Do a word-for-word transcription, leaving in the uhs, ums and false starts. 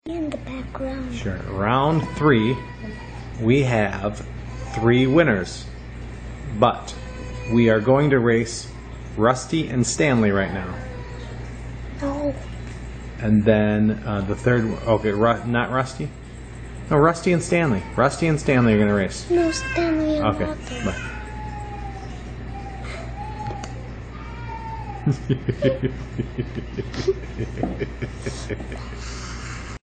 In the background. Sure. Round three, we have three winners, but we are going to race Rusty and Stanley right now. No. And then uh, the third, okay, Ru not Rusty? No, Rusty and Stanley. Rusty and Stanley are going to race. No, Stanley and Okay, Walter. bye.